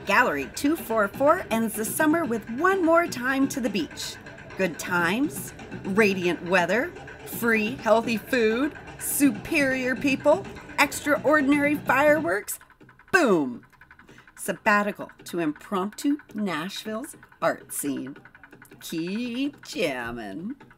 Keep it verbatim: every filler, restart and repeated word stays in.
Gallery two forty-four ends the summer with one more time to the beach. Good times, radiant weather, free healthy food, superior people, extraordinary fireworks. Boom! Sabbatical to impromptu Nashville's art scene. Keep jamming.